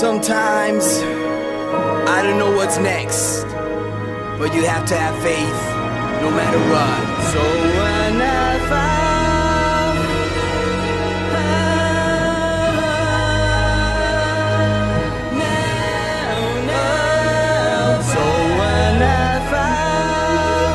Sometimes I don't know what's next, but you have to have faith no matter what. So when I fall, now, so when I fall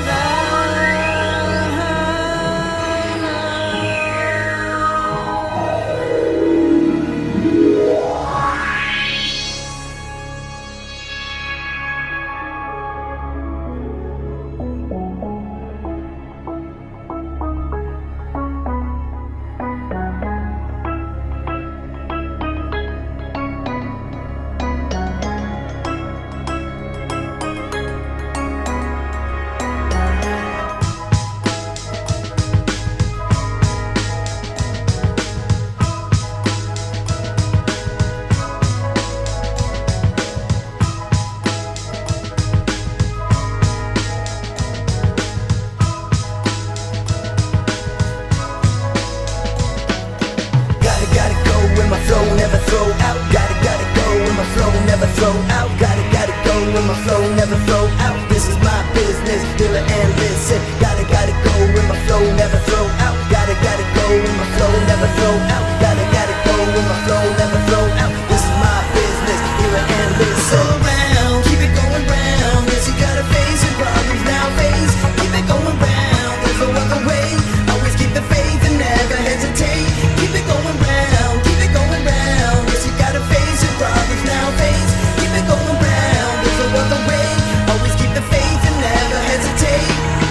flow, never throw out. Gotta go when my flow never throw out. Gotta go when my flow never throw out. This is my business, feel it and listen. Gotta go when my flow never throw out. Gotta go when my flow never throw out. Gotta go when my flow never throw out. This is my business, feel it and listen. Go round, keep it going round. Yes, you gotta face your problems now, face. Keep it going round, there's no other way. Always keep the faith and never hesitate. Keep it going round, keep it going round. Yes, you gotta face your problems now, face. Keep it going round, there's no other way. Always keep the faith and never hesitate.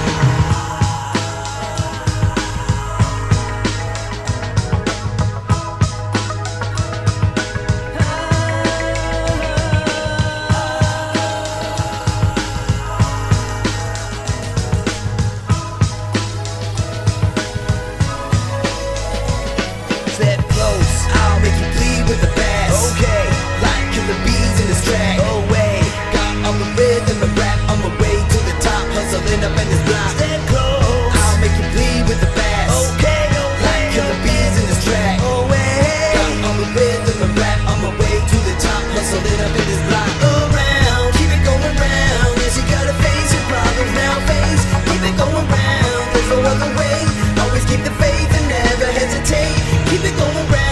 Step close, I'll make you bleed with the bass. Okay, like killer bees in this track. Oh wait, got on the rhythm and rap on my way to the top, hustling up in this block. Step close, I'll make you bleed with the bass. Okay, like killer bees in this track. Oh wait, got on the rhythm and rap on my way to the top, hustling up in this block. Around, keep it going round. Yes, you gotta face your problems now, face. Keep it going round, there's no other way. Always keep the faith and never hesitate. Keep it going round.